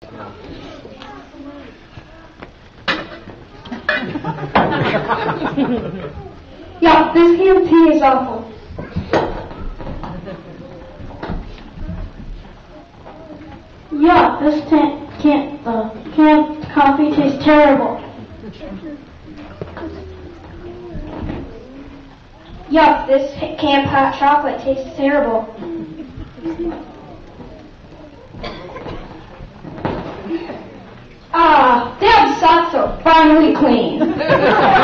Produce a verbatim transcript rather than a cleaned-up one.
Yeah, this canned tea is awful. Yeah, this can can't uh, canned coffee tastes terrible. Yuck, this canned hot chocolate tastes terrible. Ah, damn socks are finally clean.